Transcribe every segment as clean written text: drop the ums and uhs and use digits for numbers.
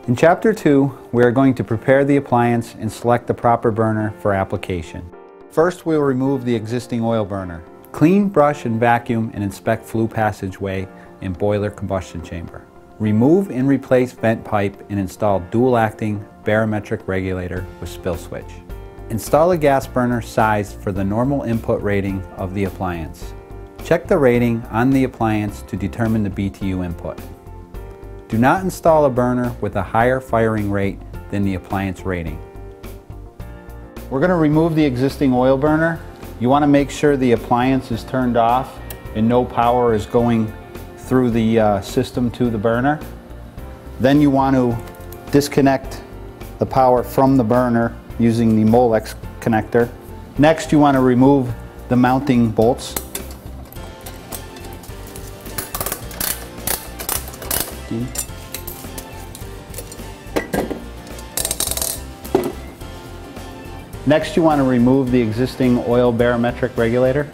In Chapter 2, we are going to prepare the appliance and select the proper burner for application. First, we will remove the existing oil burner. Clean, brush, and vacuum and inspect flue passageway and boiler combustion chamber. Remove and replace vent pipe and install dual-acting barometric regulator with spill switch. Install a gas burner sized for the normal input rating of the appliance. Check the rating on the appliance to determine the BTU input. Do not install a burner with a higher firing rate than the appliance rating. We're going to remove the existing oil burner. You want to make sure the appliance is turned off and no power is going through the system to the burner. Then you want to disconnect the power from the burner using the Molex connector. Next, you want to remove the mounting bolts. Next, you want to remove the existing oil barometric regulator.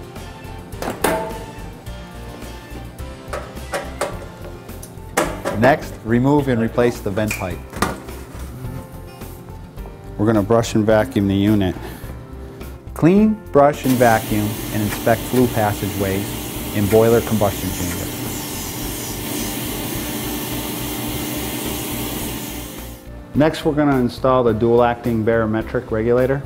Next, remove and replace the vent pipe. We're going to brush and vacuum the unit. Clean, brush, and vacuum and inspect flue passageways and boiler combustion chamber. Next, we're going to install the dual-acting barometric regulator.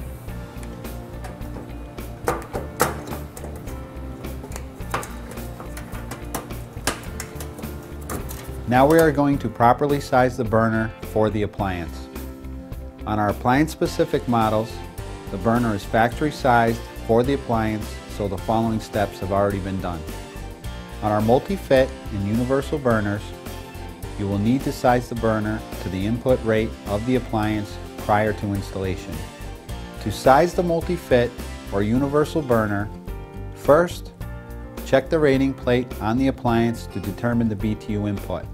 Now we are going to properly size the burner for the appliance. On our appliance-specific models, the burner is factory sized for the appliance, so the following steps have already been done. On our multi-fit and universal burners, you will need to size the burner to the input rate of the appliance prior to installation. To size the multi-fit or universal burner, first, check the rating plate on the appliance to determine the BTU input.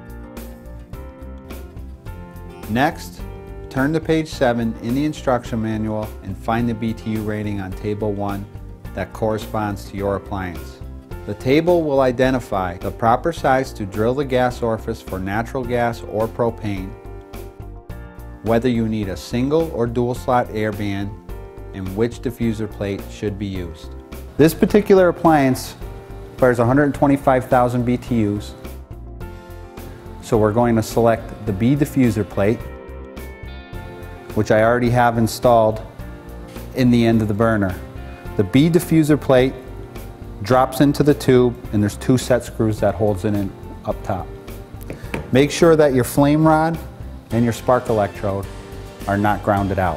Next, turn to page 7 in the instruction manual and find the BTU rating on table 1 that corresponds to your appliance. The table will identify the proper size to drill the gas orifice for natural gas or propane, whether you need a single or dual slot air band, and which diffuser plate should be used. This particular appliance fires 125,000 BTUs, so we're going to select the B diffuser plate, which I already have installed in the end of the burner. The B diffuser plate drops into the tube, and there's 2 set screws that holds it in up top. Make sure that your flame rod and your spark electrode are not grounded out.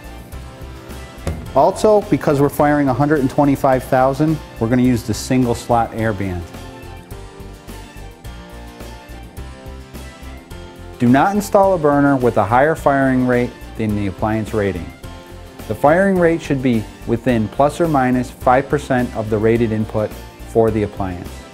Also, because we're firing 125,000, we're going to use the single slot air band. Do not install a burner with a higher firing rate than the appliance rating. The firing rate should be within plus or minus 5% of the rated input for the appliance.